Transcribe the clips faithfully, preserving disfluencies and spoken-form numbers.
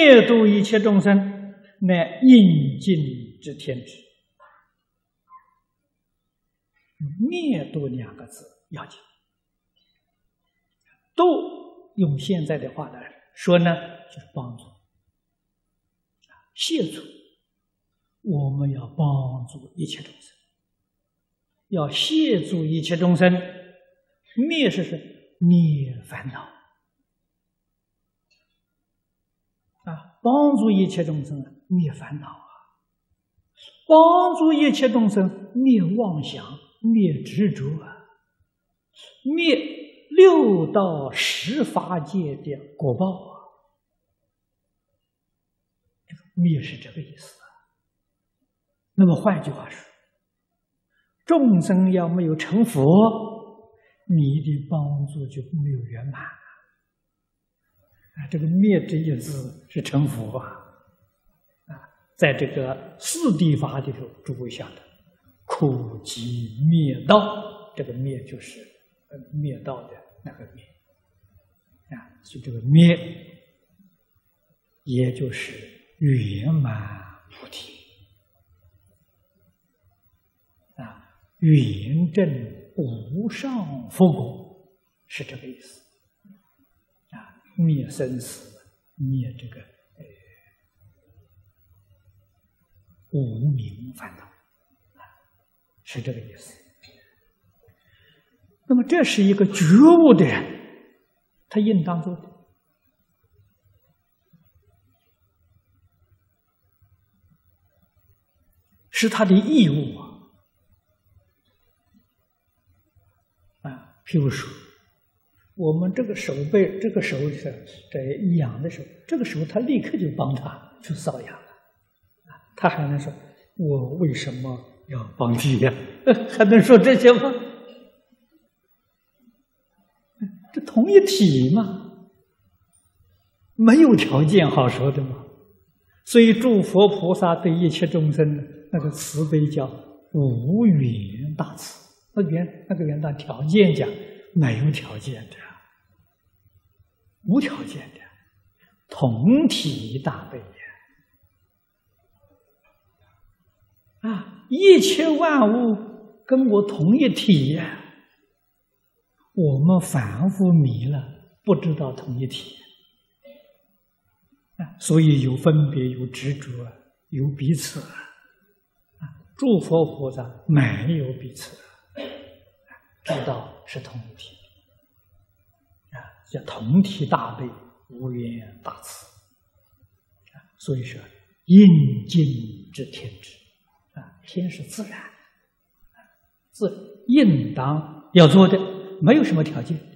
灭度一切众生，乃应尽之天职。灭度两个字要紧，度用现在的话来说呢，就是帮助、协助。我们要帮助一切众生，要协助一切众生。灭是是灭烦恼啊，帮助一切众生灭烦恼啊，帮助一切众生灭妄想、灭执着啊，灭六道十法界的果报啊。这个灭是这个意思啊。那么换句话说，众生要没有成佛，你的帮助就没有圆满啊！这个灭这一字是成佛啊！啊，在这个四谛法里头，诸位晓得，苦集灭道，这个灭就是灭道的那个灭啊，所以这个灭，也就是圆满菩提啊，圆证无上佛果，是这个意思啊。灭生死，灭这个呃无明烦恼啊，是这个意思。那么这是一个觉悟的人，他应当做的。是他的义务啊！啊，譬如说，我们这个手背，这个手是在痒的时候，这个时候他立刻就帮他去瘙痒了。啊，他还能说：“我为什么要帮你呀？”还能说这些吗？这同一体嘛，没有条件好说的嘛。所以诸佛菩萨对一切众生那个慈悲叫无缘大慈，那缘那个缘大条件讲没有条件的，无条件的同体大悲呀！啊，一切万物跟我同一体呀！我们凡夫迷了，不知道同一体。所以有分别，有执着，有彼此啊！诸佛菩萨没有彼此，知道是同体啊，叫同体大悲，无缘大慈啊。所以说，应尽之天职啊，天是自然，自应当要做的，没有什么条件。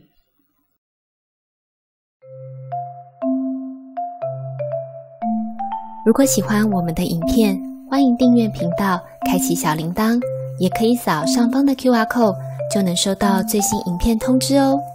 如果喜欢我们的影片，欢迎订阅频道，开启小铃铛，也可以扫上方的 Q R code， 就能收到最新影片通知哦。